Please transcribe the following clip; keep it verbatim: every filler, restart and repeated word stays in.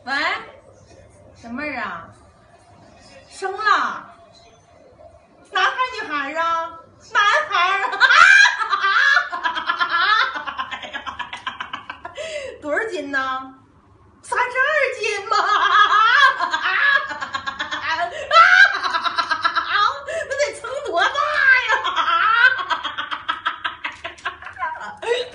喂，小妹儿啊，生了，男孩女孩啊？男孩儿，哎呀，多少斤呢？三十二斤吗？那得称多大呀？